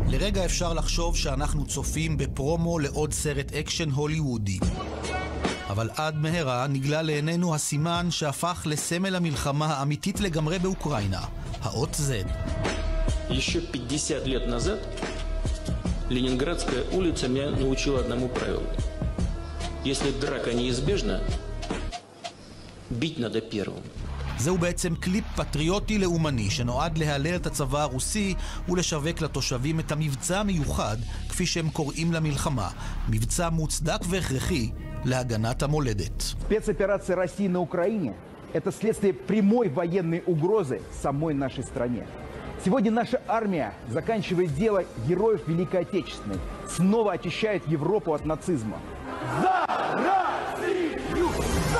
לרגע אפשר לחשוב שאנחנו צופים בפרומו לעוד סרט אקשן הוליוודי. אבל עד מהרה נגלה לעינינו הסימן שהפך לסמל המלחמה האמיתית לגמרי באוקראינה, האות Z. Еще 50 лет назад Ленинградская улица меня научила одному правилу. Если драка неизбежна, бить надо первым. זהו בעצם קליפ פטריוטי לאומני שנועד להלל את הצבא הרוסי ולשווק לתושבים את המבצע המיוחד, כפי שהם קוראים למלחמה, מבצע מוצדק והכרחי להגנת המולדת. Спецоперация России на Украине – это следствие прямой военной угрозы самой нашей стране. Сегодня наша армия заканчивает дело героев Великой Отечественной, снова очищает Европу от нацизма. За Россию!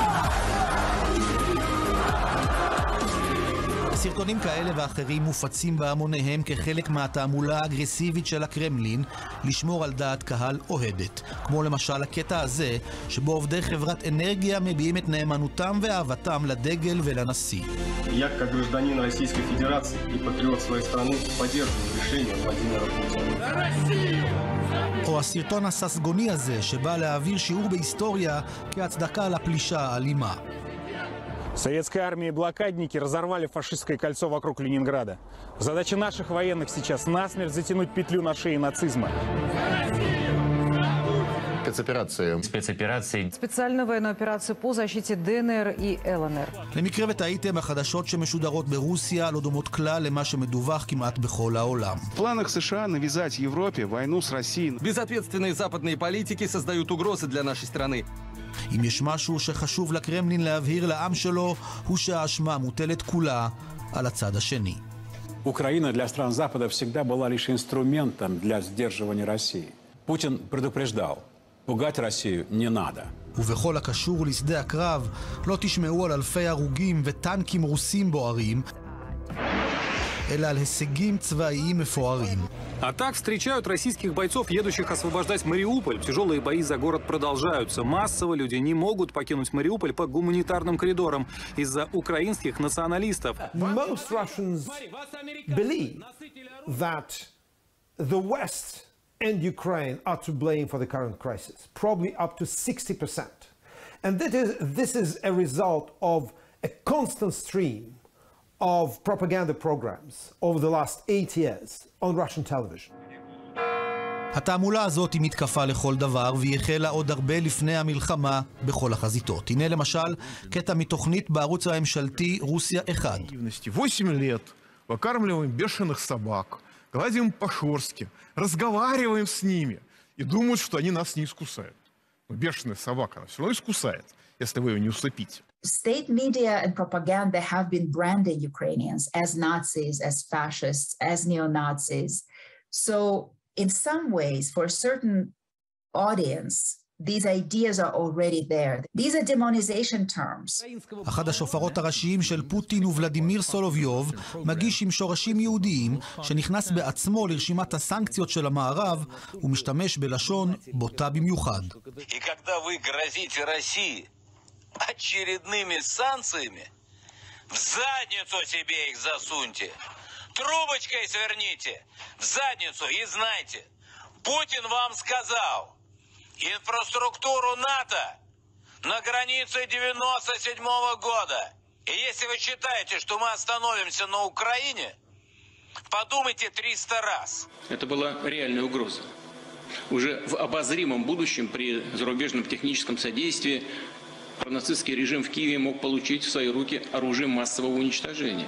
סרטונים כאלה ואחרים מופצים בהמוניהם כחלק מהתעמולה האגרסיבית של הקרמלין לשמור על דעת קהל אוהדת, כמו למשל הקטע הזה שבו עובדי חברת אנרגיה מביעים את נאמנותם ואהבתם לדגל ולנשיא. Я, как гражданин Российской Федерации и патриот своей страны, поддерживаю решение Владимира Путина. או הסרטון הססגוני הזה שבא להעביר שיעור בהיסטוריה כהצדקה לפלישה האלימה. Советская армия и блокадники разорвали фашистское кольцо вокруг Ленинграда. Задача наших военных сейчас насмерть затянуть петлю на шее нацизма. Спецоперации. Специальную военную операцию по защите ДНР и ЛНР. למקרה וטעיתם, החדשות שמשודרות ברוסיה לא דומות כלל למה שמדווח כמעט בכל העולם. В планах США навязать Европе войну с Россией. Безответственные западные политики создают угрозы для нашей страны. אם יש משהו שחשוב לקרמלין להבהיר לעם שלו, הוא שהאשמה מוטלת כולה על הצד השני. Украина для стран Запада всегда была лишь инструментом для сдерживания России. Путин предупреждал, пугать Россию не надо. ובכל הקשור לשדה הקרב, לא תשמעו על אלפי הרוגים וטנקים רוסים בוערים, אלא על הישגים צבאיים מפוארים. А так встречают российских бойцов, едущих освобождать Мариуполь. Тяжелые бои за город продолжаются. Массово люди не могут покинуть Мариуполь по гуманитарным коридорам из-за украинских националистов. Most Russians believe that the West and Ukraine are to blame for the current crisis, probably up to 60%. And this is a result of a constant stream of propaganda programs over the last 8 years on Russian television. התעמולה הזאת היא מתקפה לכל דבר, והיא החלה עוד הרבה לפני המלחמה בכל החזיתות. הנה למשל קטע מתוכנית בערוץ הממשלתי רוסיה 1. 8 лет выкармливаем бешеных собак, гладим по шерстке, разговариваем с ними и думают, что они нас не искусают. Но бешеная собака, она все равно искусает, если вы ее не усыпите. State media and propaganda have been branding Ukrainians as Nazis, as fascists, as neo-Nazis. So in some ways, for a certain audience, these ideas are already there. These are demonization terms. אחד השופרות הראשיים של פוטין וולדימיר סולוביוב, מגיש עם שורשים יהודיים, שנכנס בעצמו לרשימת הסנקציות של המערב, ומשתמש בלשון בוטה במיוחד. И когда вы грозите России очередными санкциями, в задницу себе их засуньте, трубочкой сверните, в задницу и знайте, Путин вам сказал, инфраструктуру НАТО на границе 97-го года. И если вы считаете, что мы остановимся на Украине, подумайте 300 раз. Это была реальная угроза. Уже в обозримом будущем при зарубежном техническом содействии пронацистский режим в Киеве мог получить в свои руки оружие массового уничтожения.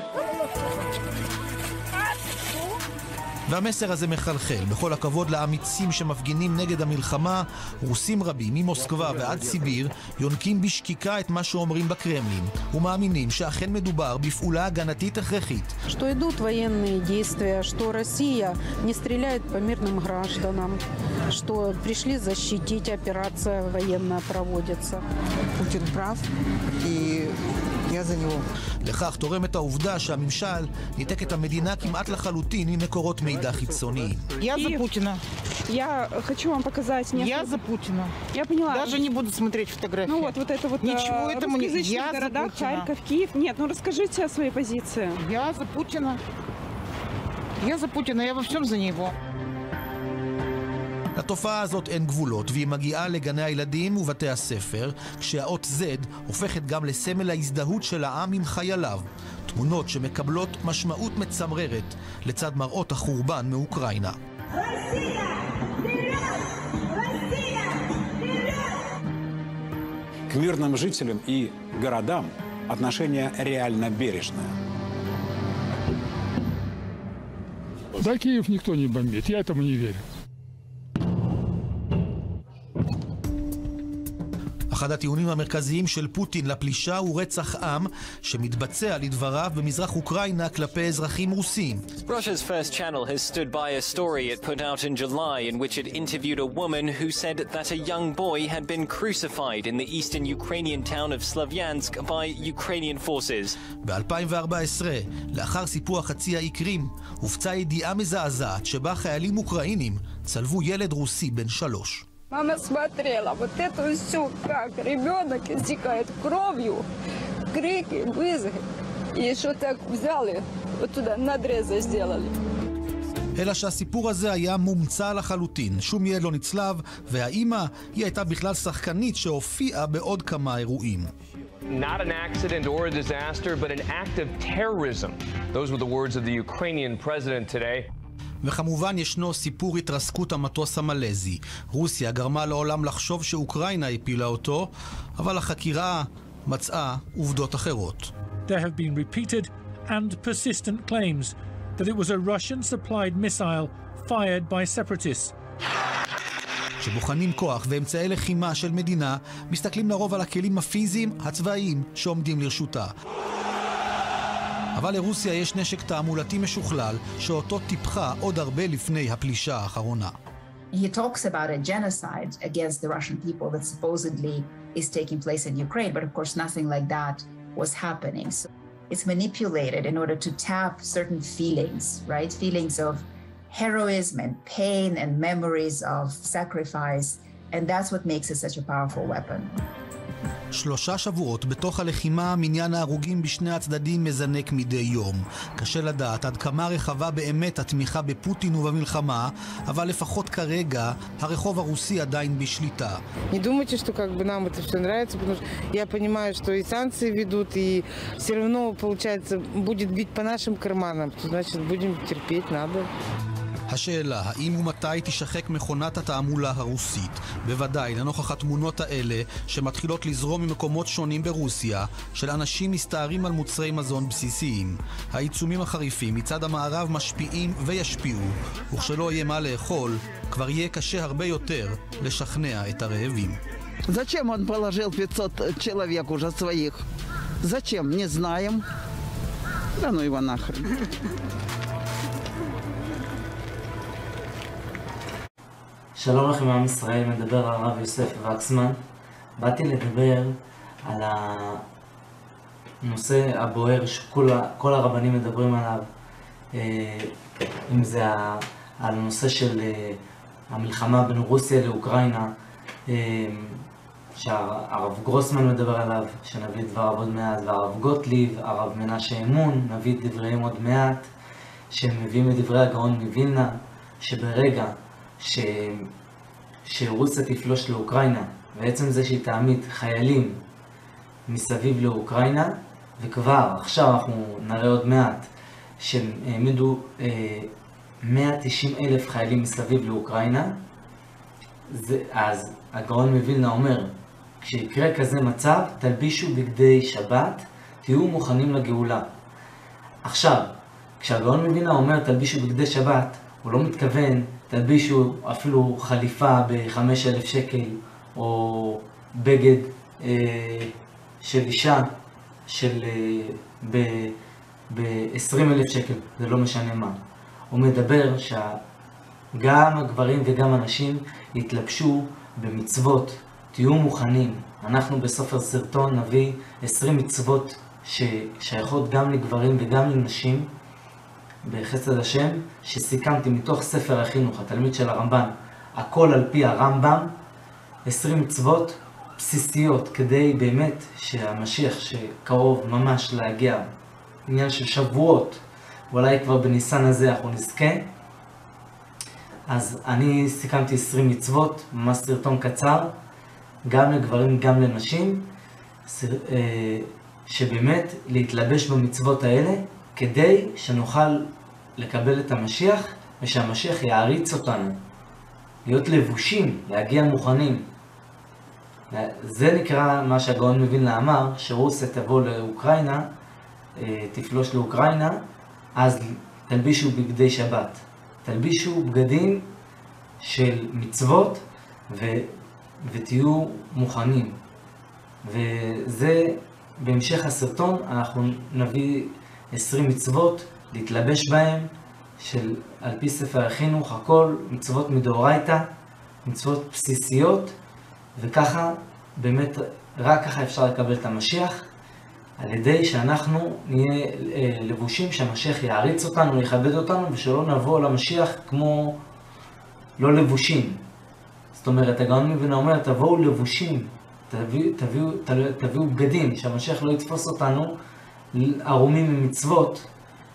והמסר הזה מחלחל. בכל הכבוד לאמיצים שמפגינים נגד המלחמה, רוסים רבים ממוסקבה ועד סיביר יונקים בשקיקה את מה שאומרים בקרמלין ומאמינים שאכן מדובר בפעולה הגנתית הכרחית. Что идут военные действия, что Россия не стреляет по мирным гражданам, что пришли защитить, операция военная проводится. Путин прав, и я за него. לכך תורמת העובדה שהממשל ניתק את המדינה כמעט לחלוטין ממקורות מידע חיצוניים. Я за Путина. Я хочу вам показать несколько... Я за Путина. Я поняла. Даже не буду смотреть фотографии. Ну вот это вот ничего этому не... Я города, Харьков, Киев. Нет, ну расскажите о своей позиции. Я за Путина. Я за Путина, я во всем за него. לתופעה הזאת אין גבולות, והיא מגיעה לגני הילדים ובתי הספר, כשהאות Z הופכת גם לסמל ההזדהות של העם עם חייליו. תמונות שמקבלות משמעות מצמררת לצד מראות החורבן מאוקראינה. К мирным жителям и городам отношение реально бережное. Да, Киев никто не бомбит, я этому не верю. אחד הטיעונים המרכזיים של פוטין לפלישה הוא רצח עם שמתבצע לדבריו במזרח אוקראינה כלפי אזרחים רוסים. Russia's First Channel has stood by a story it put out in July in which it interviewed a woman who said that a young boy had been crucified in the eastern Ukrainian town of Slavyansk by Ukrainian forces. ב-2014, לאחר סיפוח חצי האי קרים, הופצה ידיעה מזעזעת שבה חיילים אוקראינים צלבו ילד רוסי בן 3. Мама смотрела, вот это все, как ребенок истекает кровью, крики, вызовы. И еще так взяли, вот туда надрезы сделали. אלא שהסיפור הזה היה מומצא לחלוטין. שום ילד לא נצלב, והאימא היא הייתה בכלל שחקנית שהופיעה בעוד כמה אירועים. Not an accident or a disaster, but an act of terrorism. Those were the words of the Ukrainian president today. וכמובן ישנו סיפור התרסקות המטוס המלזי. רוסיה גרמה לעולם לחשוב שאוקראינה הפילה אותו, אבל החקירה מצאה עובדות אחרות. There have been repeated and persistent claims that it was a Russian-supplied missile fired by separatists. כשבוחנים כוח ואמצעי לחימה של מדינה, מסתכלים לרוב על הכלים הפיזיים הצבאיים שעומדים לרשותה. אבל לרוסיה יש נשק תעמולתי משוכלל שאותו טיפחה עוד הרבה לפני הפלישה האחרונה. He talks about a genocide against the Russian people that supposedly is taking place in Ukraine, but of course nothing like that was happening. So it's manipulated in order to tap certain feelings, right? Feelings of heroism and pain and memories of sacrifice, and that's what makes it such a powerful weapon. 3 שבועות בתוך הלחימה מניין ההרוגים בשני הצדדים מזנק מדי יום. קשה לדעת עד כמה רחבה באמת התמיכה בפוטין ובמלחמה, אבל לפחות כרגע הרחוב הרוסי עדיין בשליטה. Не думайте, что как бы нам это все нравится, потому что я понимаю, что и санкции ведут, и все равно, получается, будет бить по нашим карманам. Значит, будем терпеть, надо. השאלה, האם ומתי תשחק מכונת התעמולה הרוסית? בוודאי, לנוכח התמונות האלה שמתחילות לזרום ממקומות שונים ברוסיה, של אנשים מסתערים על מוצרי מזון בסיסיים. העיצומים החריפים מצד המערב משפיעים וישפיעו, וכשלא יהיה מה לאכול, כבר יהיה קשה הרבה יותר לשכנע את הרעבים. Зачем он положил 500 человек уже своих? Зачем? Не знаем. Да ну его нахрен. שלום לכם עם ישראל, מדבר הרב יוסף וקסמן. באתי לדבר על הנושא הבוער שכל הרבנים מדברים עליו, אם זה על הנושא של המלחמה בין רוסיה לאוקראינה, שהרב גרוסמן מדבר עליו, שנביא דבריו עוד מעט, והרב גוטליב, הרב מנשה אמון, נביא דבריהם עוד מעט, שהם מביאים את דברי הגאון מווילנה, שברגע שרוסיה תפלוש לאוקראינה, בעצם זה שהיא תעמיד חיילים מסביב לאוקראינה, וכבר עכשיו אנחנו נראה עוד מעט שהם העמידו 190,000 חיילים מסביב לאוקראינה, אז הגאון מווילנה אומר, כשיקרה כזה מצב, תלבישו בגדי שבת, תהיו מוכנים לגאולה. עכשיו, כשהגאון מווילנה אומר תלבישו בגדי שבת, הוא לא מתכוון תלבישו אפילו חליפה ב5,000 שקל, או בגד של אישה ב20,000 שקל, זה לא משנה מה. הוא מדבר שגם הגברים וגם הנשים יתלבשו במצוות, תהיו מוכנים. אנחנו בסופר סרטון נביא 20 מצוות ששייכות גם לגברים וגם לנשים, בחסד השם, שסיכמתי מתוך ספר החינוך, התלמיד של הרמב"ן, הכל על פי הרמב"ם, 20 מצוות בסיסיות, כדי באמת שהמשיח שקרוב ממש להגיע, עניין של שבועות, ואולי כבר בניסן הזה אנחנו נזכה, אז אני סיכמתי 20 מצוות, ממש סרטון קצר, גם לגברים, גם לנשים, שבאמת להתלבש במצוות האלה, כדי שנוכל לקבל את המשיח, ושהמשיח יעריץ אותנו. להיות לבושים, להגיע מוכנים. זה נקרא מה שהגאון מווילנה אמר, שרוסיה תבוא לאוקראינה, תפלוש לאוקראינה, אז תלבישו בגדי שבת. תלבישו בגדים של מצוות ותהיו מוכנים. וזה, בהמשך הסרטון, אנחנו נביא 20 מצוות להתלבש בהם, על פי ספר החינוך, הכל מצוות מדאורייתא, מצוות בסיסיות, וככה, באמת, רק ככה אפשר לקבל את המשיח, על ידי שאנחנו נהיה לבושים, שהמשיח יעריץ אותנו, יכבד אותנו, ושלא נבוא למשיח כמו לא לבושים. זאת אומרת, הגאון מווילנה אומר, תבואו לבושים, תביאו בגדים, שהמשיח לא יתפוס אותנו ערומים ממצוות,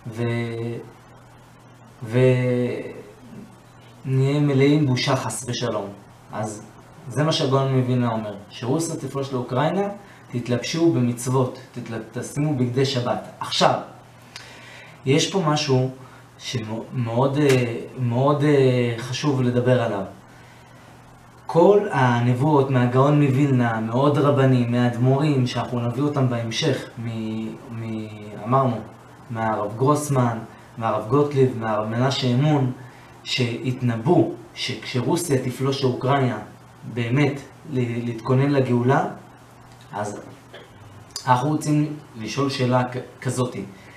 ונהיה מלאים בושה חס ושלום. אז זה מה שהגאון מווילנה אומר, שרוסיה תפלוש לאוקראינה, תתלבשו במצוות, תשימו בגדי שבת. עכשיו, יש פה משהו שמאוד מאוד חשוב לדבר עליו. כל הנבואות מהגאון מווילנה, מאוד רבנים, מהאדמו"רים, שאנחנו נביא אותם בהמשך, אמרנו, מהרב גרוסמן, מהרב גוטליב, מהרב מנשה אמון, שהתנבאו שכשרוסיה תפלוש לאוקראינה, באמת להתכונן לגאולה, אז אנחנו רוצים לשאול שאלה כזאת.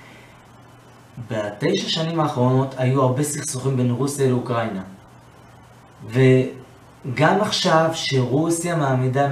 ב9 שנים האחרונות היו הרבה סכסוכים בין רוסיה לאוקראינה. וגם עכשיו שרוסיה מעמידה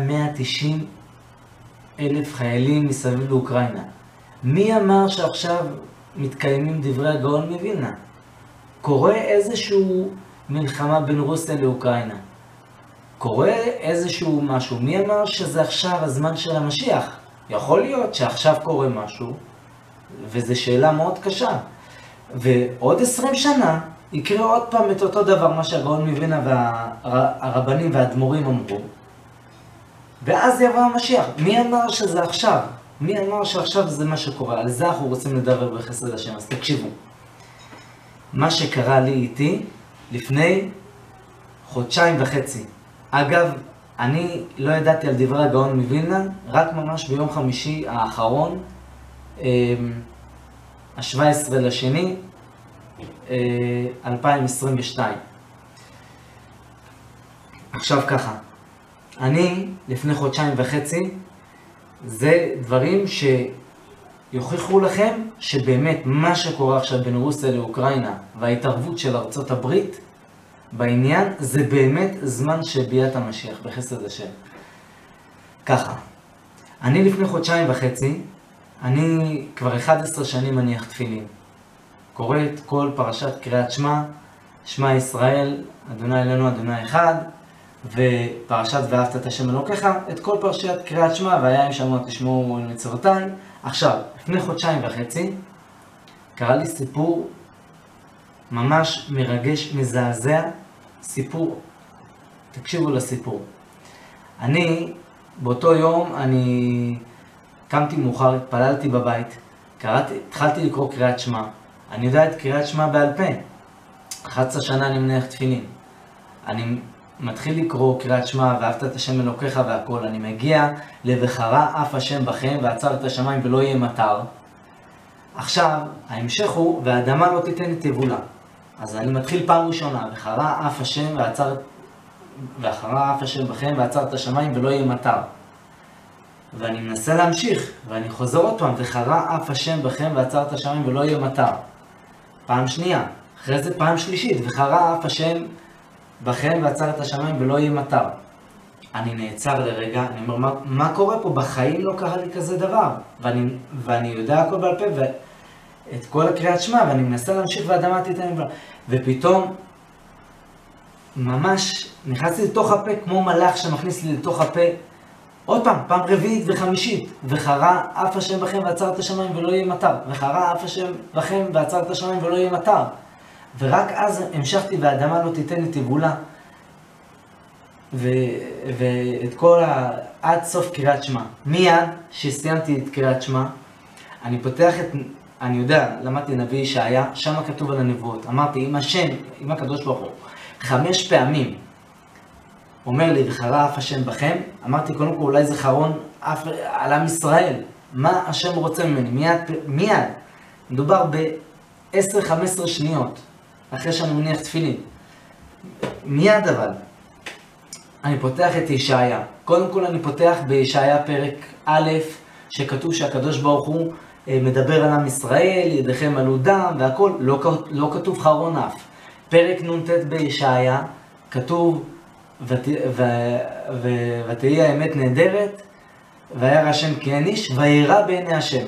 190,000 חיילים מסביב לאוקראינה. מי אמר שעכשיו מתקיימים דברי הגאון מווילנה? קורה איזשהו מלחמה בין רוסיה לאוקראינה. קורה איזשהו משהו. מי אמר שזה עכשיו הזמן של המשיח? יכול להיות שעכשיו קורה משהו, וזו שאלה מאוד קשה. ועוד 20 שנה יקרה עוד פעם את אותו דבר, מה שהגאון מווילנה והרבנים והאדמו"רים אמרו. ואז יבוא המשיח. מי אמר שזה עכשיו? מי אמר שעכשיו זה מה שקורה? על זה אנחנו רוצים לדבר בחסד השם. אז תקשיבו. מה שקרה לי איתי לפני 1.5 חודשים. אגב, אני לא ידעתי על דברי הגאון מווילנה, רק ממש ביום חמישי האחרון, ה-17/2/2022. עכשיו ככה, אני לפני 1.5 חודשים, זה דברים שיוכיחו לכם שבאמת מה שקורה עכשיו בין רוסיה לאוקראינה וההתערבות של ארצות הברית בעניין, זה באמת זמן שביאת המשיח, בחסד השם. ככה, אני לפני 1.5 חודשים, אני כבר 11 שנים מניח תפילין. קורא את כל פרשת קריאת שמע, שמע ישראל, אדוני אלוהינו אדוני אחד, ופרשת ואהבת את השם אלוקיך, את כל פרשת קריאת שמע, והיה אם שמוע תשמעו אל מצוותיי. עכשיו, לפני 1.5 חודשים, קרה לי סיפור ממש מרגש, מזעזע, סיפור. תקשיבו לסיפור. באותו יום אני קמתי מאוחר, התפללתי בבית, התחלתי לקרוא קריאת שמע. אני יודע את קריאת שמע בעל פה. 11 שנה אני מניח תפילין. אני מתחיל לקרוא קריאת שמע, ואהבת את השם אלוקיך והכל. אני מגיע לבחרה אף השם בכם, ועצר את השמיים ולא יהיה מטר. עכשיו, ההמשך הוא, והאדמה לא תיתן את יבולה. אז אני מתחיל פעם ראשונה, וחרה אף השם בכם, ועצר את השמיים ולא יהיה מטר. ואני מנסה להמשיך, ואני חוזר עוד פעם, וחרה אף השם בכם, ועצר את השמיים ולא יהיה מטר. פעם שנייה, אחרי זה פעם שלישית, וחרה אף השם בכם, ועצר את השמיים ולא יהיה מטר. אני נעצר לרגע, אני אומר, מה קורה פה? בחיים לא קרה לי כזה דבר. ואני יודע הכל בעל פה, את כל הקריאת שמע, ואני מנסה להמשיך והאדמה תיתן. ופתאום, ממש נכנסתי לתוך הפה, כמו מלאך שמכניס לי לתוך הפה, עוד פעם רביעית וחמישית, וחרה אף השם בכם ועצר את השמיים ולא יהיה מטר. וחרה אף השם בכם ועצר את השמיים ולא יהיה מטר. ורק אז המשכתי והאדמה לא תיתן לי תבולה. ואת כל עד סוף קריאת שמע. מיד שסיימתי את קריאת שמע, אני פותח את, אני יודע, למדתי נביא ישעיה, שם כתוב על הנבואות. אמרתי, אם השם, אם הקדוש ברוך הוא, 5 פעמים אומר לי, וחרה אף השם בכם, אמרתי, קודם כל, אולי זה חרון על עם ישראל. מה השם רוצה ממני? מיד. מדובר ב-10-15 שניות, אחרי שאני מניח תפילין. מיד אבל. אני פותח את ישעיה. קודם כל אני פותח בישעיה פרק א', שכתוב שהקדוש ברוך הוא מדבר על עם ישראל, ידיכם עלו דם והכל, לא כתוב חרון אף. פרק נ"ט בישעיה, כתוב ותהי האמת נהדרת, וירא השם כי אין איש, וירא בעיני השם.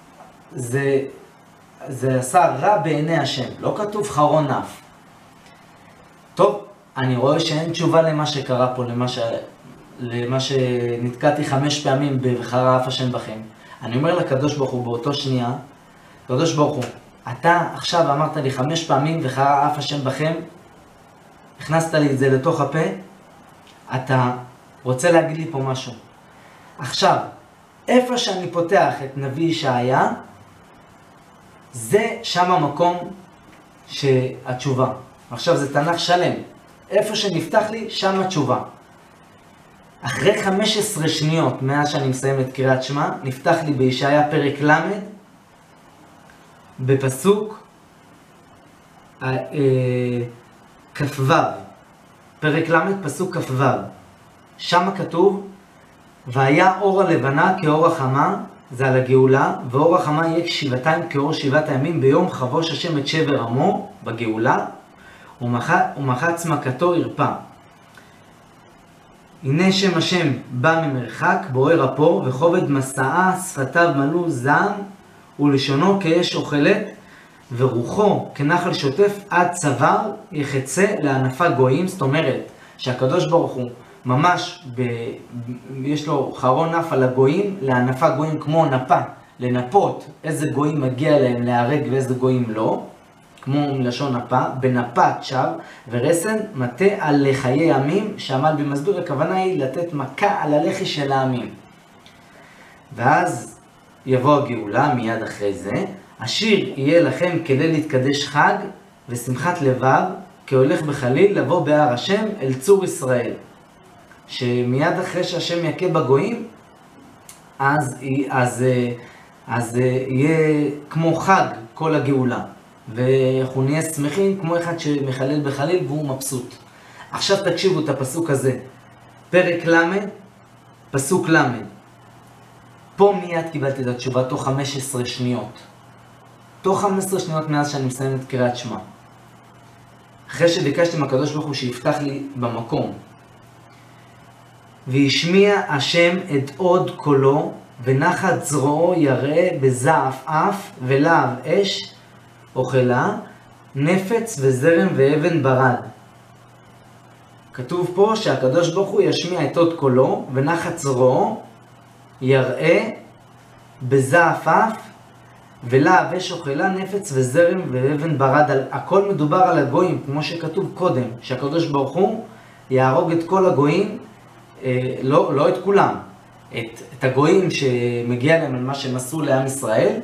זה עשה רע בעיני השם, לא כתוב חרון אף. טוב, אני רואה שאין תשובה למה שקרה פה, למה שנתקעתי 5 פעמים וחרה אף השם בכם. אני אומר לקדוש ברוך הוא באותו שנייה, קדוש ברוך הוא, אתה עכשיו אמרת לי 5 פעמים וחרה אף השם בכם, הכנסת לי את זה לתוך הפה, אתה רוצה להגיד לי פה משהו. עכשיו, איפה שאני פותח את נביא ישעיה, זה שם המקום שהתשובה. עכשיו זה תנ"ך שלם. איפה שנפתח לי, שם התשובה. אחרי 15 שניות מאז שאני מסיים את קריאת שמע, נפתח לי בישעיה פרק ל', בפסוק כ"ו. פרק ל', פסוק כ"ו. שם כתוב, והיה אור הלבנה כאור החמה, זה על הגאולה, ואור החמה יהיה שבעתיים כאור 7 הימים, ביום חבוש השם את שבר עמו בגאולה, ומחץ מכתו ירפא. הנה שם השם בא ממרחק, בוער אפו, וכובד מסעה, שפתיו מלאו זעם, ולשונו כאש אוכלת, ורוחו כנחל שוטף עד צוואר, יחצה לענפה גויים. זאת אומרת שהקדוש ברוך הוא ממש יש לו חרון אף על הגויים, לענפה גויים כמו נפה, לנפות איזה גויים מגיע להם להרג ואיזה גויים לא, כמו מלשון נפה, בנפת שווא ורסן מטה על לחיי עמים, שעמל במסביר, הכוונה היא לתת מכה על הלחי של העמים. ואז יבוא הגאולה מיד אחרי זה, השיר יהיה לכם כדי להתקדש חג ושמחת לבב, כהולך בחליל לבוא בהר השם אל צור ישראל. שמיד אחרי שהשם יכה בגויים, אז יהיה כמו חג כל הגאולה. ואנחנו נהיה שמחים כמו אחד שמחלל בחליל והוא מבסוט. עכשיו תקשיבו את הפסוק הזה. פרק ל', פסוק ל'. פה מיד קיבלתי את התשובה תוך 15 שניות. תוך 15 שניות מאז שאני מסיים את קריאת שמע. אחרי שביקשתי מהקדוש ברוך הוא שיפתח לי במקום. וישמיע השם את עוד קולו, ונחת זרועו יראה בזעף אף ולהב אש אוכלה, נפץ וזרם ואבן ברד. כתוב פה שהקדוש ברוך הוא ישמיע את עוד קולו, ונחת זרועו יראה בזעף אף ולהב אש אוכלה, נפץ וזרם ואבן ברד. הכל מדובר על הגויים, כמו שכתוב קודם, שהקדוש ברוך הוא יהרוג את כל הגויים, לא את כולם, את הגויים שמגיע להם על מה שהם עשו לעם ישראל,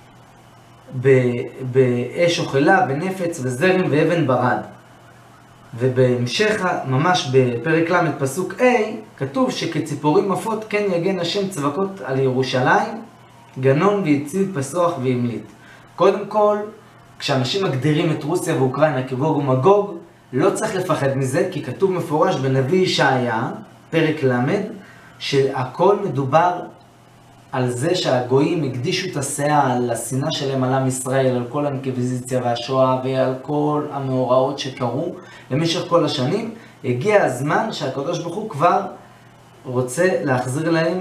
באש אוכלה, בנפץ וזרם ואבן ברד. ובהמשך, ממש בפרק ל' פסוק A, כתוב שכציפורים עפות כן יגן השם צבקות על ירושלים, גנון ויציב פסוח והמליט. קודם כל, כשאנשים מגדירים את רוסיה ואוקראינה כגוג ומגוג, לא צריך לפחד מזה, כי כתוב מפורש בנביא ישעיה, פרק ל', שהכל מדובר על זה שהגויים הקדישו את הסאה על השנאה שלהם על עם ישראל, על כל האינקוויזיציה והשואה ועל כל המאורעות שקרו במשך כל השנים. הגיע הזמן שהקדוש ברוך הוא כבר רוצה להחזיר להם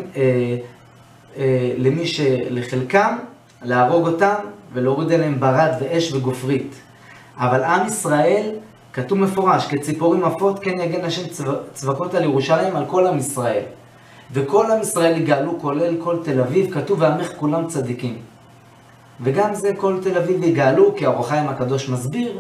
לחלקם, להרוג אותם ולהוריד אליהם ברד ואש וגופרית. אבל עם ישראל, כתוב מפורש, כציפורים עפות כן יגן השם צבקות על ירושלים, על כל עם ישראל. וכל עם ישראל יגאלו, כולל כל תל אביב, כתוב ועמך כולם צדיקים. וגם זה כל תל אביב יגאלו, כי האור החיים הקדוש מסביר,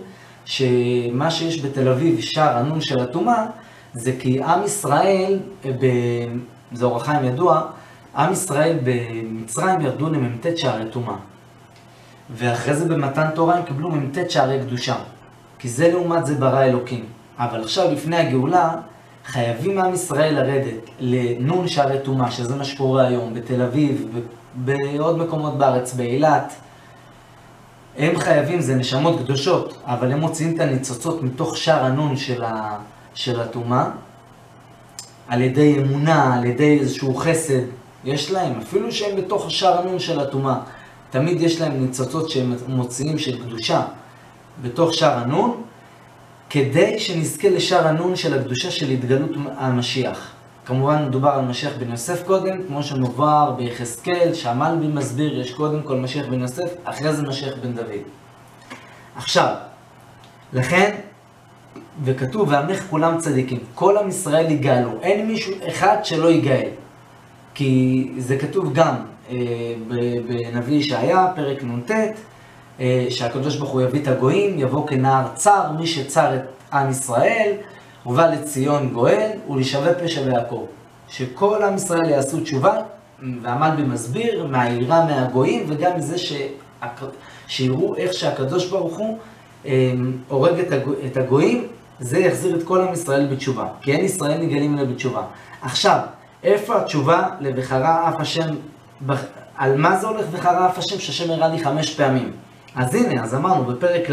שמה שיש בתל אביב, שער הנון של הטומאה, זה כי עם ישראל, זה אור החיים ידוע, עם ישראל במצרים ירדו למ"ט שערי טומאה. ואחרי זה במתן תורה הם קיבלו מ"ט שערי קדושה. כי זה לעומת זה ברא אלוקים. אבל עכשיו לפני הגאולה, חייבים עם ישראל לרדת לנון שערי טומאה, שזה מה שקורה היום בתל אביב, בעוד מקומות בארץ, באילת. הם חייבים, זה נשמות קדושות, אבל הם מוציאים את הניצוצות מתוך שער הנון של הטומאה, על ידי אמונה, על ידי איזשהו חסד. יש להם, אפילו שהם בתוך שער הנון של הטומאה, תמיד יש להם ניצוצות שהם מוציאים של קדושה בתוך שער הנון, כדי שנזכה לשער הנון של הקדושה של התגלות המשיח. כמובן מדובר על משיח בן יוסף קודם, כמו שמובהר ביחזקאל, שהמלבי מסביר, יש קודם כל משיח בן יוסף, אחרי זה משיח בן דוד. עכשיו, לכן, וכתוב, ועמך כולם צדיקים, כל עם ישראל יגאלו, אין מישהו אחד שלא יגאל. כי זה כתוב גם בנביא ישעיה, פרק נ"ט, שהקדוש ברוך הוא יביא את הגויים, יבוא כנער צר, מי שצר את עם ישראל, ובא לציון גואל, ולשווה פשע ויעקב. שכל עם ישראל יעשו תשובה, והמלבי מסביר, מהעירה מהגויים, וגם מזה שיראו איך שהקדוש ברוך הוא הורג את הגויים, זה יחזיר את כל עם ישראל בתשובה. כי אין ישראל נגלים אלא בתשובה. עכשיו, איפה התשובה לבחרה אף השם, על מה זה הולך בחרה אף השם, שהשם הראה לי 5 פעמים. אז הנה, אז אמרנו בפרק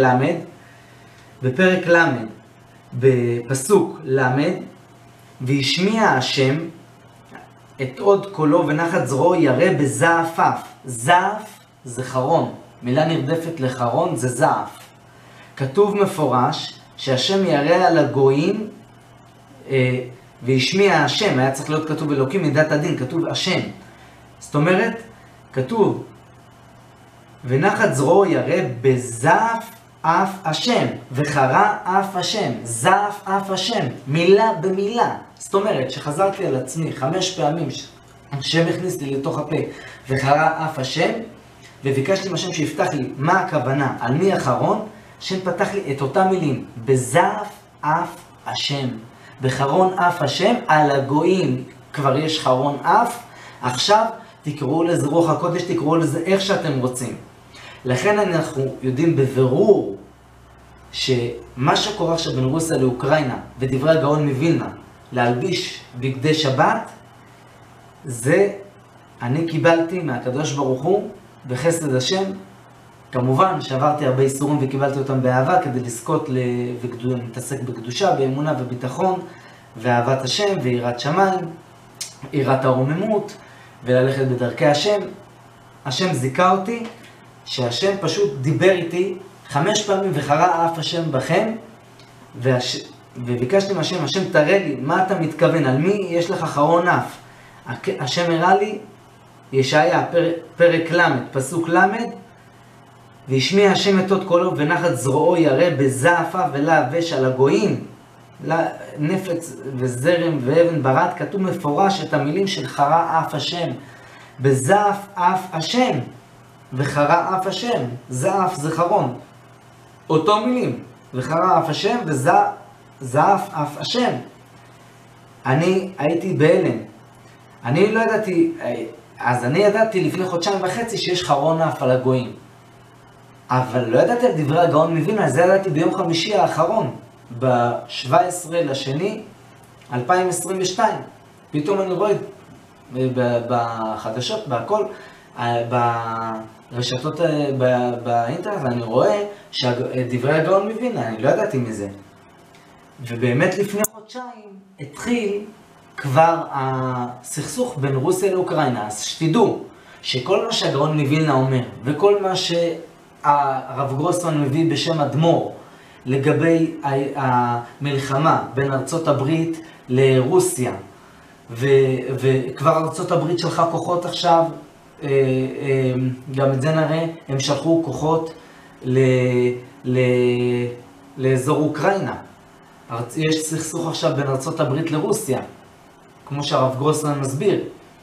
ל', בפסוק ל', וישמיע השם את עוד קולו ונחת זרועו ירא בזעף אף. זעף זה חרון, מילה נרדפת לחרון זה זעף. כתוב מפורש שהשם ירא על הגויים, וישמיע השם, היה צריך להיות כתוב אלוקים מידת הדין, כתוב השם. זאת אומרת, כתוב, ונחת זרועו ירא בזעף אף השם, וחרה אף השם, זעף אף השם, מילה במילה. זאת אומרת, שחזרתי על עצמי 5 פעמים, השם הכניס לי לתוך הפה, וחרה אף השם, וביקשתי מהשם שיפתח לי מה הכוונה, על מי אחרון, השם פתח לי את אותם מילים, בזעף אף השם, בחרון אף השם, על הגויים כבר יש חרון אף, עכשיו תקראו לזה רוח הקודש, תקראו לזה איך שאתם רוצים. לכן אנחנו יודעים בבירור שמה שקורה עכשיו בין רוסיה לאוקראינה ודברי הגאון מווילנה להלביש בגדי שבת, זה אני קיבלתי מהקדוש ברוך הוא בחסד השם. כמובן שעברתי הרבה איסורים וקיבלתי אותם באהבה כדי לזכות להתעסק בקדושה, באמונה וביטחון ואהבת השם ויראת שמיים, יראת הרוממות וללכת בדרכי השם. השם זיכה אותי, שהשם פשוט דיבר איתי 5 פעמים וחרה אף השם בכם, וביקשתי מהשם, השם תראה לי מה אתה מתכוון, על מי יש לך חרון אף. השם הראה לי, ישעיה פרק ל' פסוק ל', וישמיע השם את עוד קולו ונחת זרועו ירא בזעף אף ולהבש על הגויים, נפץ וזרם ואבן ברד. כתוב מפורש את המילים של חרה אף השם, בזעף אף השם וחרה אף השם. זעף זה חרון, אותו מילים, וחרה אף השם וזעף אף השם. אני הייתי בהלם, אני לא ידעתי, אז אני ידעתי לפני 1.5 חודשים שיש חרון אף על הגויים, אבל לא ידעתי על דברי הגאון מווילנה, זה ידעתי ביום חמישי האחרון, ב-17/2/2022. פתאום אני רואה בחדשות, בהכל, ברשתות, באינטרנט, אני רואה שדברי הגאון מווילנה, אני לא ידעתי מזה. ובאמת לפני 2 חודשים התחיל כבר הסכסוך בין רוסיה לאוקראינה. אז שתדעו שכל מה שהגאון מווילנה אומר, וכל מה שהרב גרוסמן מביא בשם אדמו"ר, לגבי המלחמה בין ארצות הברית לרוסיה, וכבר ארצות הברית שלחה כוחות עכשיו, גם את זה נראה, הם שלחו כוחות לאזור אוקראינה. יש סכסוך עכשיו בין ארצות הברית לרוסיה, כמו שהרב גרוסמן מסביר,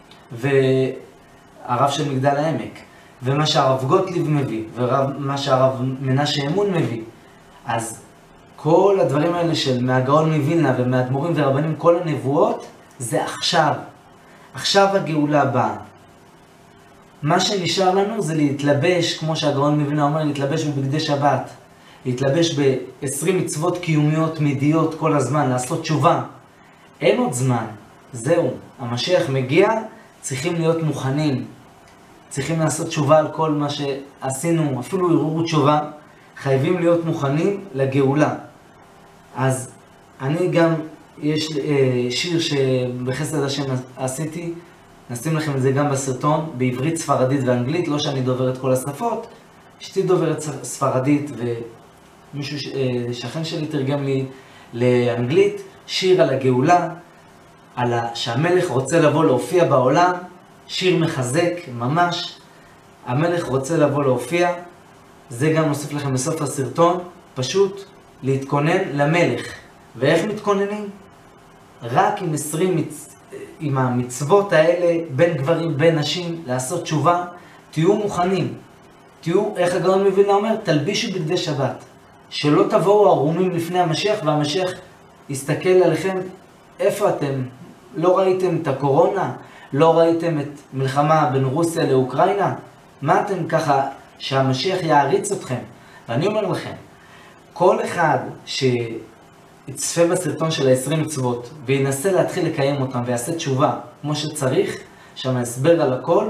והרב של מגדל העמק, ומה שהרב גוטליב מביא, ומה שהרב מנשה אמון מביא. אז כל הדברים האלה של מהגאון מווילנה ומאדמו"רים ורבנים, כל הנבואות, זה עכשיו. עכשיו הגאולה באה. מה שנשאר לנו זה להתלבש, כמו שהגאון מווילנה אומר, להתלבש בבגדי שבת. להתלבש ב-20 מצוות קיומיות, מידיות כל הזמן, לעשות תשובה. אין עוד זמן. זהו. המשיח מגיע, צריכים להיות מוכנים. צריכים לעשות תשובה על כל מה שעשינו, אפילו ערעור תשובה. חייבים להיות מוכנים לגאולה. אז אני גם, יש שיר שבחסד השם עשיתי, נשים לכם את זה גם בסרטון, בעברית, ספרדית ואנגלית, לא שאני דובר את כל השפות, אשתי דוברת ספרדית ומישהו, שכן שלי תרגם לי לאנגלית, שיר על הגאולה, על שהמלך רוצה לבוא להופיע בעולם, שיר מחזק ממש, המלך רוצה לבוא להופיע, זה גם נוסיף לכם בסוף הסרטון, פשוט להתכונן למלך. ואיך מתכוננים? רק עם 20 עם המצוות האלה, בין גברים, בין נשים, לעשות תשובה, תהיו מוכנים. תהיו, איך הגאון מווילנה אומר? תלבישו בגדי שבת. שלא תבואו ערומים לפני המשיח, והמשיח יסתכל עליכם, איפה אתם? לא ראיתם את הקורונה? לא ראיתם את מלחמה בין רוסיה לאוקראינה? מה אתם ככה, שהמשיח יעריץ אתכם? ואני אומר לכם, כל אחד שיצפה בסרטון של ה-20 מצוות וינסה להתחיל לקיים אותם ויעשה תשובה כמו שצריך, שם הסבר על הכל,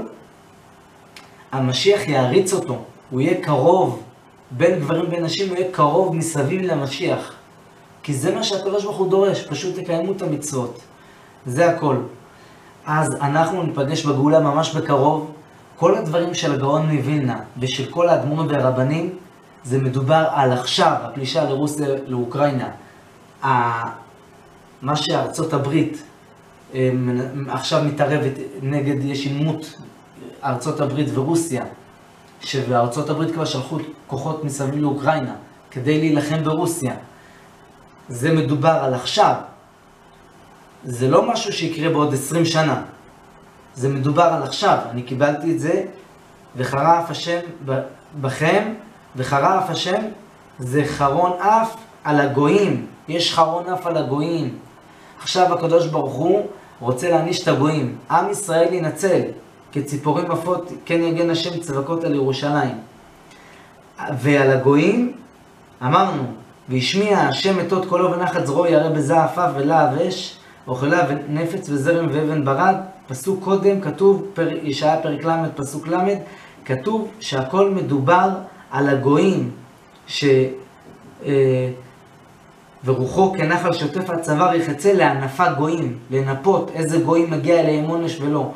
המשיח יעריץ אותו, הוא יהיה קרוב, בין גברים בין נשים הוא יהיה קרוב מסביב למשיח. כי זה מה שהקדוש ברוך הוא דורש, פשוט תקיימו את המצוות. זה הכל. אז אנחנו ניפגש בגאולה ממש בקרוב. כל הדברים של הגאון מווילנה ושל כל האדמו"רים והרבנים, זה מדובר על עכשיו, הפלישה לרוסיה, לאוקראינה. מה שארצות הברית עכשיו מתערבת נגד, יש עימות ארצות הברית ורוסיה, שארצות הברית כבר שלחו כוחות מסביב לאוקראינה כדי להילחם ברוסיה. זה מדובר על עכשיו. זה לא משהו שיקרה בעוד 20 שנה. זה מדובר על עכשיו. אני קיבלתי את זה, וחרף השם בכם, וחרף השם זה חרון אף על הגויים. יש חרון אף על הגויים. עכשיו הקדוש ברוך הוא רוצה להעניש את הגויים. עם ישראל ינצל, כציפורים עפות כן יגן השם צבקות על ירושלים. ועל הגויים אמרנו, וישמיע השם את אות קולו ונחת זרועו ירא בזעף אף ולהב אש, אוכלה ונפץ וזרם ואבן ברד. פסוק קודם כתוב, ישעיה פרק ל' פסוק ל', כתוב שהכל מדובר על הגויים, ורוחו כנחל שוטף עד צוואר יחצה להנפה גויים, לנפות איזה גויים מגיע אליהם עונש ולא.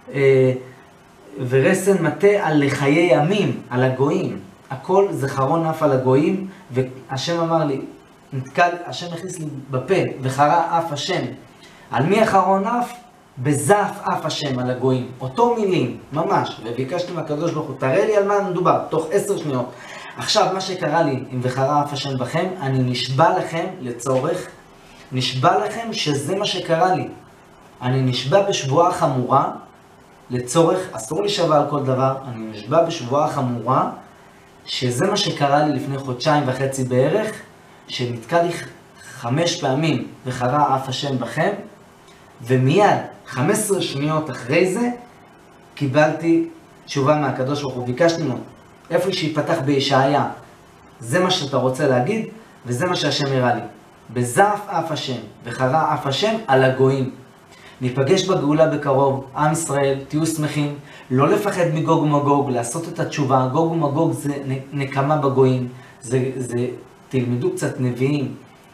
ורסן מטה על לחיי ימים, על הגויים. הכל זכרון אף על הגויים, והשם אמר לי, נתקל, השם הכניס לי בפה, וחרה אף השם. על מי אחרון אף? בזף אף השם על הגויים. אותו מילים, ממש. וביקשתי מהקדוש ברוך הוא, תראה לי על מה מדובר, תוך 10 שניות. עכשיו, מה שקרה לי, אם וחרה אף השם בכם, אני נשבע לכם לצורך, נשבע לכם שזה מה שקרה לי. אני נשבע בשבועה חמורה, לצורך, אסור להישבע על כל דבר, אני נשבע בשבועה חמורה, שזה מה שקרה לי לפני 1.5 חודשים בערך, שנתקע לי 5 פעמים וחרה אף השם בכם, ומיד 15 שניות אחרי זה קיבלתי תשובה מהקדוש ברוך הוא. ביקשתי לו, איפה שיפתח בישעיה, זה מה שאתה רוצה להגיד, וזה מה שהשם הראה לי. בזעף אף השם וחרה אף השם על הגויים. ניפגש בגאולה בקרוב, עם ישראל, תהיו שמחים, לא לפחד מגוג ומגוג, לעשות את התשובה. גוג ומגוג זה נקמה בגויים, תלמדו קצת נביאים.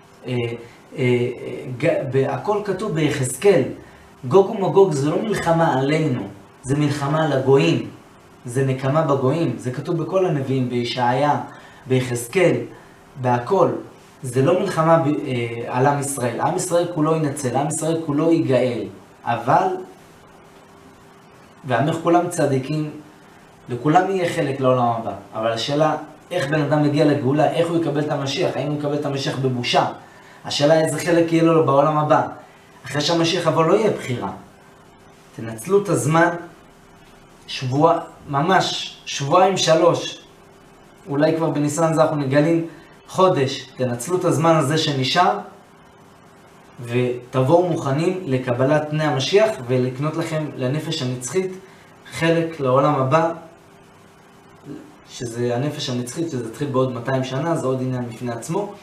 הכל כתוב ביחזקאל. גוג ומגוג זה לא מלחמה עלינו, זה מלחמה על הגויים, זה נקמה בגויים. זה כתוב בכל הנביאים, בישעיה, ביחזקאל, בהכל. זה לא מלחמה על עם ישראל. עם ישראל כולו ינצל, עם ישראל כולו ייגאל. אבל, ועמך כולם צדיקים, לכולם יהיה חלק לעולם הבא. אבל השאלה, איך בן אדם מגיע לגאולה, איך הוא יקבל את המשיח, האם הוא יקבל את המשיח בבושה. השאלה איזה חלק יהיה לו בעולם הבא. אחרי שהמשיח אבל לא יהיה בחירה. תנצלו את הזמן, ממש, 2-3 שבועות, אולי כבר בניסן זה אנחנו נגלים, חודש, תנצלו את הזמן הזה שנשאר, ותבואו מוכנים לקבלת פני המשיח, ולקנות לכם לנפש הנצחית חלק לעולם הבא, שזה הנפש הנצחית, שזה התחיל בעוד 200 שנה, זה עוד עניין בפני עצמו,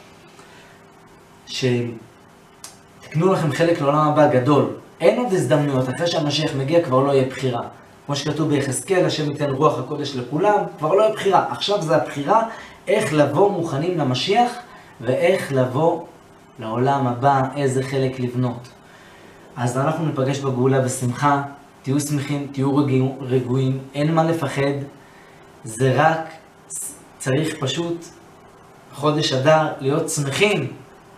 שתקנו לכם חלק לעולם הבא גדול. אין עוד הזדמנויות, אחרי שהמשיח מגיע כבר לא יהיה בחירה. כמו שכתוב ביחזקאל, השם ייתן רוח הקודש לכולם, כבר לא יהיה בחירה. עכשיו זה הבחירה, איך לבוא מוכנים למשיח, ואיך לבוא לעולם הבא, איזה חלק לבנות. אז אנחנו ניפגש בגאולה בשמחה, תהיו שמחים, תהיו רגועים, אין מה לפחד, זה רק צריך פשוט חודש אדר להיות שמחים.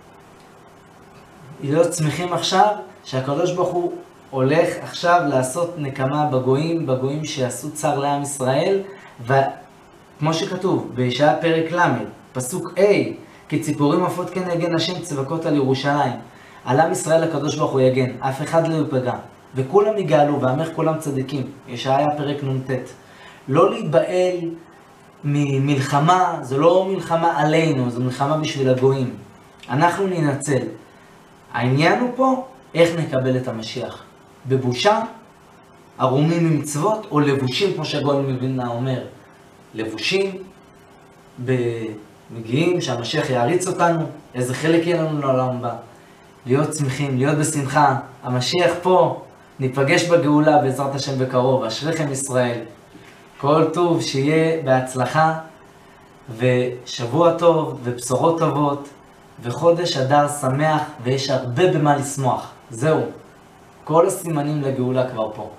להיות שמחים עכשיו שהקדוש ברוך הוא הולך עכשיו לעשות נקמה בגויים שעשו צר לעם ישראל, וכמו שכתוב בישעיה פרק ל' פסוק A, כי ציפורים עפות כנגן השם צבקות על ירושלים. על עם ישראל הקדוש ברוך הוא יגן, אף אחד לא יפגע, וכולם יגאלו ועמך כולם צדיקים. ישעיה פרק נ"ט. לא להתבעל ממלחמה, זו לא מלחמה עלינו, זו מלחמה בשביל הגויים. אנחנו ננצל. העניין הוא פה איך נקבל את המשיח. בבושה, ערומים ממצוות, או לבושים, כמו שהגאון מווילנה אומר. לבושים, מגיעים שהמשיח יעריץ אותנו, איזה חלק יהיה לנו לעולם הבא. להיות שמחים, להיות בשמחה. המשיח פה, ניפגש בגאולה בעזרת השם בקרוב. אשריכם ישראל. כל טוב, שיהיה בהצלחה, ושבוע טוב, ובשורות טובות, וחודש אדר שמח, ויש הרבה במה לשמוח. זהו. כל הסימנים לגאולה כבר פה.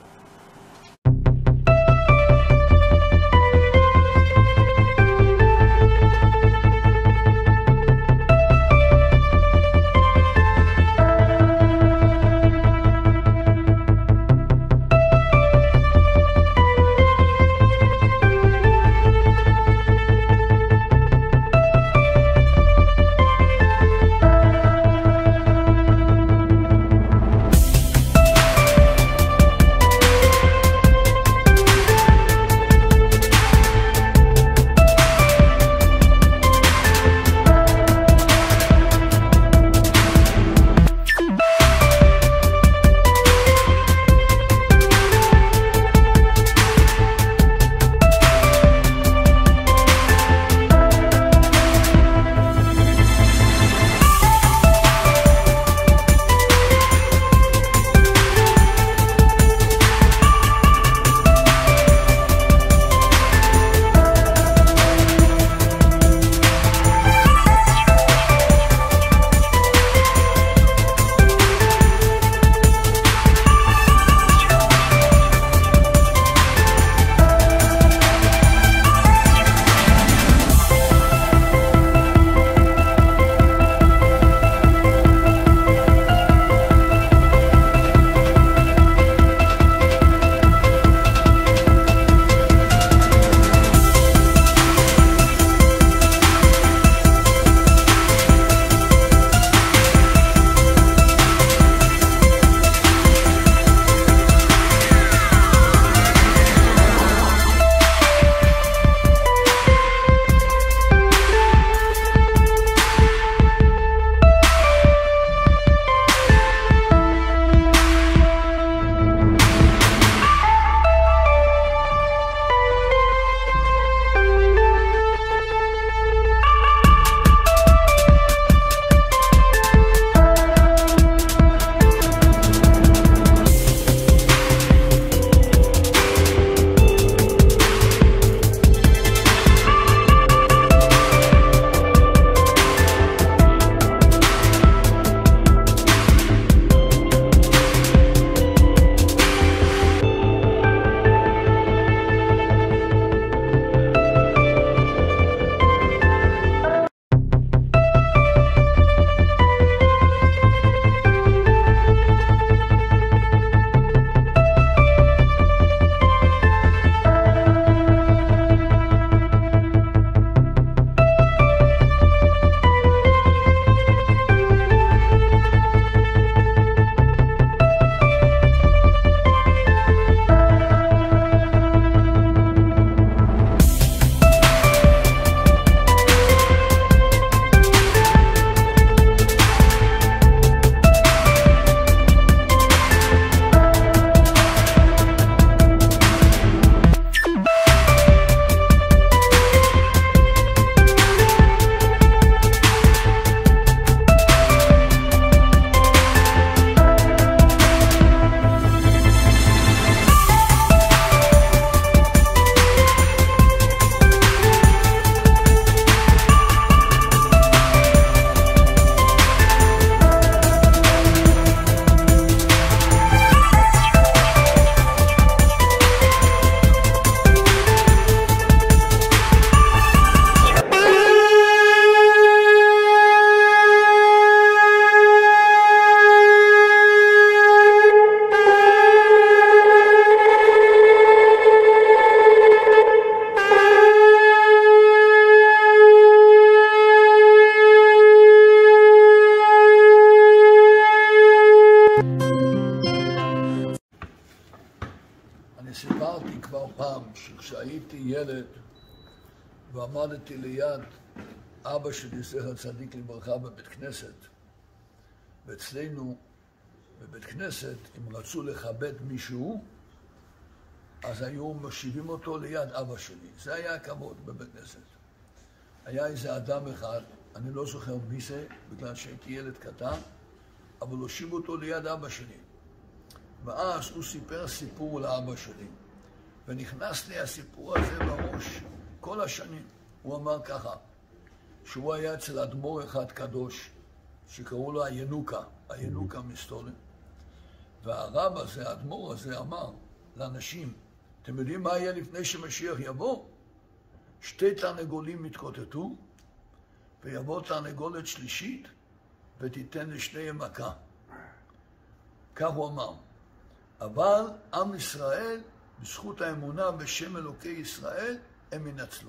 ילד ועמדתי ליד אבא שלי, זכר צדיק לברכה, בבית כנסת. ואצלנו בבית כנסת, אם רצו לכבד מישהו, אז היו מושיבים אותו ליד אבא שלי. זה היה הכבוד בבית כנסת. היה איזה אדם אחד, אני לא זוכר מי זה, בגלל שהייתי ילד קטן, אבל הושיבו אותו ליד אבא שלי. ואז הוא סיפר סיפור לאבא שלי. ונכנס לי הסיפור הזה בראש כל השנים. הוא אמר ככה, שהוא היה אצל אדמו"ר אחד קדוש, שקראו לו הינוקה מסטולן. והרב הזה, האדמו"ר הזה, אמר לאנשים, אתם יודעים מה יהיה לפני שמשיח יבוא? 2 תרנגולים יתקוטטו, ויבוא תרנגולת שלישית, ותיתן לשניהם מכה. כך הוא אמר. אבל עם ישראל, בזכות האמונה בשם אלוקי ישראל, הם ינצלו.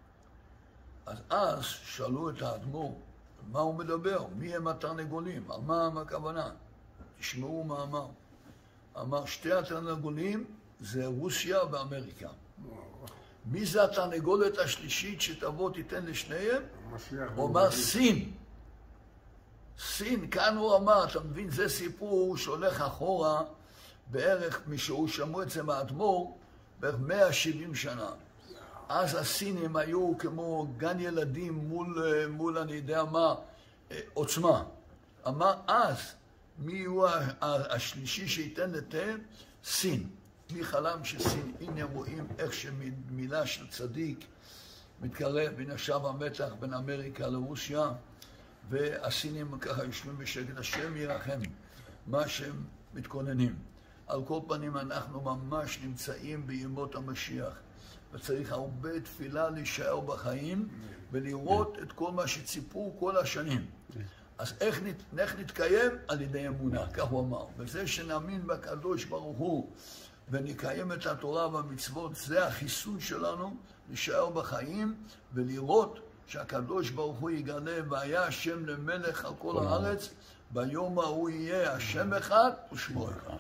אז שאלו את האדמו"ר, מה הוא מדבר? מי הם התרנגולים? על מה הכוונה? תשמעו מה אמר. אמר, 2 התרנגולים זה רוסיה ואמריקה. מי זה התרנגולת השלישית שתבוא תיתן לשניהם? הוא אמר סין. סין, כאן הוא אמר, אתה מבין, זה סיפור שהולך אחורה בערך, משהו שמעו את זה מהאדמו"ר, בערך 170 שנה. אז הסינים היו כמו גן ילדים מול אני יודע מה, עוצמה. אמר אז, מי הוא השלישי שייתן לתן? סין. מי חלם שסין? הנה רואים איך שמילה של צדיק מתקרב בין עכשיו המתח בין אמריקה לרוסיה, והסינים ככה יושבים בשקט, השם ירחם מה שהם מתכוננים. על כל פנים אנחנו ממש נמצאים בימות המשיח, וצריך הרבה תפילה להישאר בחיים ולראות את כל מה שציפו כל השנים. אז איך נתקיים? על ידי אמונה, כך הוא אמר. וזה שנאמין בקדוש ברוך הוא ונקיים את התורה והמצוות, זה החיסון שלנו להישאר בחיים ולראות שהקדוש ברוך הוא יגלה והיה השם למלך על כל הארץ, ביום ההוא יהיה השם אחד ושמו אחד.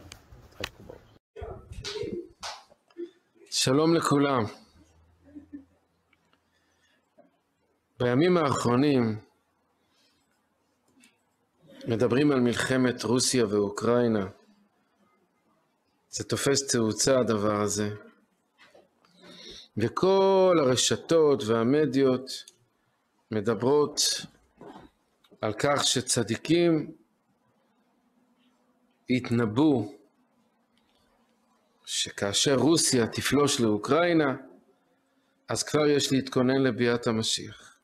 שלום לכולם. בימים האחרונים מדברים על מלחמת רוסיה ואוקראינה. זה תופס תאוצה הדבר הזה. וכל הרשתות והמדיות מדברות על כך שצדיקים התנבאו שכאשר רוסיה תפלוש לאוקראינה, אז כבר יש להתכונן לביאת המשיח.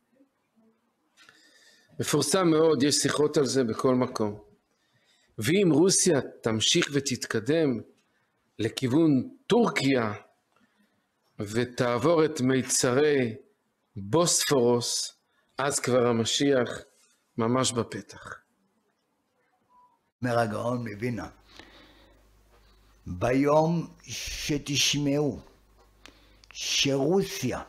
מפורסם מאוד, יש שיחות על זה בכל מקום. ואם רוסיה תמשיך ותתקדם לכיוון טורקיה, ותעבור את מיצרי בוספורוס, אז כבר המשיח ממש בפתח. אומר הגאון מווילנה, ביום שתשמעו שרוסיה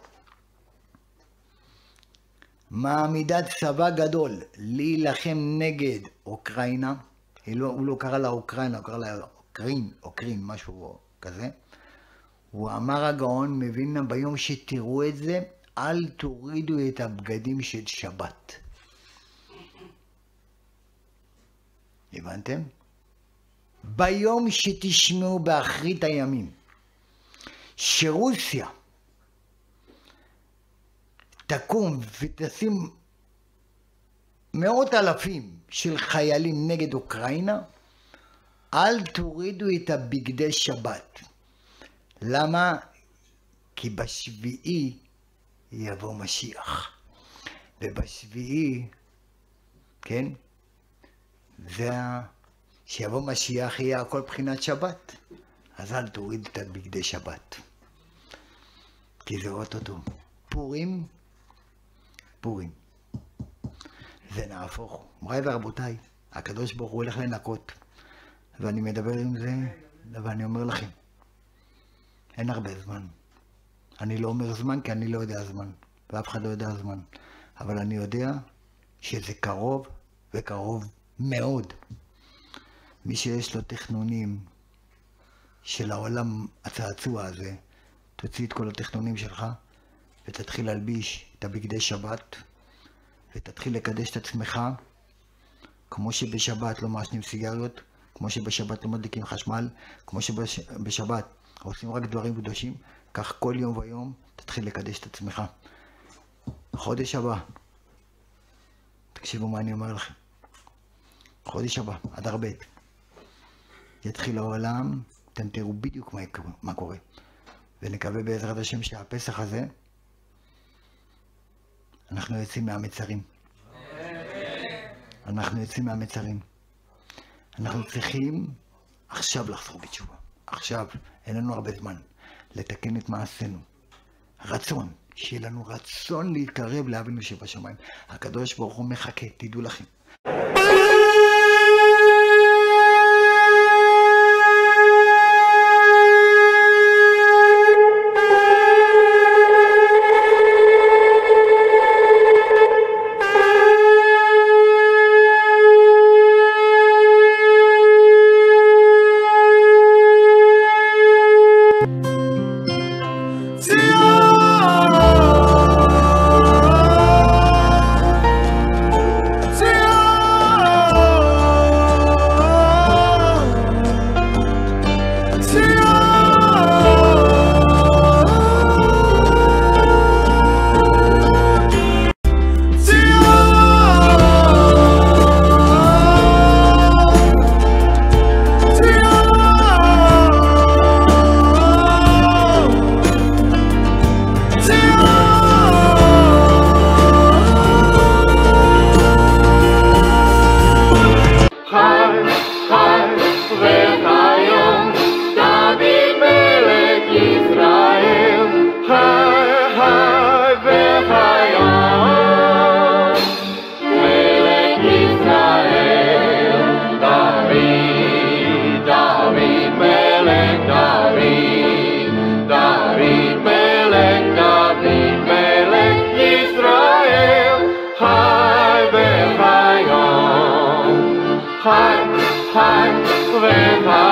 מעמידת צבא גדול להילחם נגד אוקראינה, הוא לא קרא לה אוקראינה, הוא קרא לה אוקרין, משהו כזה, הוא אמר הגאון מווילנה, ביום שתראו את זה, אל תורידו את הבגדים של שבת. הבנתם? ביום שתשמעו באחרית הימים שרוסיה תקום ותשים 100,000 של חיילים נגד אוקראינה, אל תורידו את הבגדי שבת. למה? כי בשביעי יבוא משיח. ובשביעי, כן? זה שיבוא משיח יהיה הכל בחינת שבת. אז אל תוריד את הבגדי שבת. כי זה אוטוטו. פורים. זה נהפוך. מוריי ורבותיי, הקדוש ברוך הוא הולך לנקות. ואני מדבר עם זה, ואני אומר לכם, אין הרבה זמן. אני לא אומר זמן כי אני לא יודע זמן, ואף אחד לא יודע זמן. אבל אני יודע שזה קרוב וקרוב מאוד. מי שיש לו תכנונים של העולם הצעצוע הזה, תוציא את כל התכנונים שלך, ותתחיל להלביש את הבגדי שבת, ותתחיל לקדש את עצמך, כמו שבשבת לא מעשנים סיגריות, כמו שבשבת לא מדליקים חשמל, כמו שבשבת עושים רק דברים קדושים, כך כל יום ויום תתחיל לקדש את עצמך. חודש הבא, תקשיבו מה אני אומר לכם, חודש הבא, אדר ב', יתחיל העולם, אתם תראו בדיוק מה קורה. ונקווה בעזרת השם שהפסח הזה, אנחנו יוצאים מהמצרים. אנחנו יוצאים מהמצרים. אנחנו צריכים עכשיו לחזור בתשובה. עכשיו, אין לנו הרבה זמן, לתקן את מעשינו. רצון, שיהיה לנו רצון להתקרב לאבינו שבשמיים. הקדוש ברוך הוא מחכה, תדעו לכם. Chai, chai,